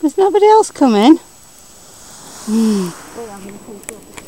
There's nobody else coming? Well, I'm going to take you up.